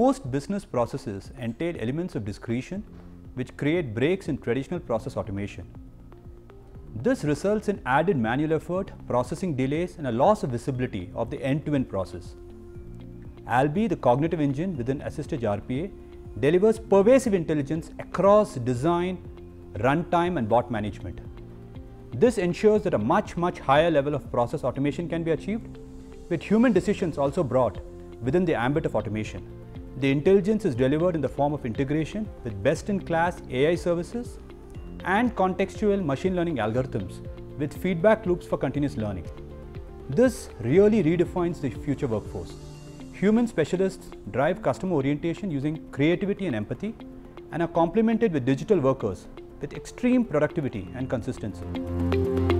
Most business processes entail elements of discretion which create breaks in traditional process automation. This results in added manual effort, processing delays, and a loss of visibility of the end-to-end process. Albie, the cognitive engine within AssistEdge RPA, delivers pervasive intelligence across design, runtime, and bot management. This ensures that a much higher level of process automation can be achieved, with human decisions also brought within the ambit of automation. The intelligence is delivered in the form of integration with best-in-class AI services and contextual machine learning algorithms with feedback loops for continuous learning. This really redefines the future workforce. Human specialists drive customer orientation using creativity and empathy and are complemented with digital workers with extreme productivity and consistency.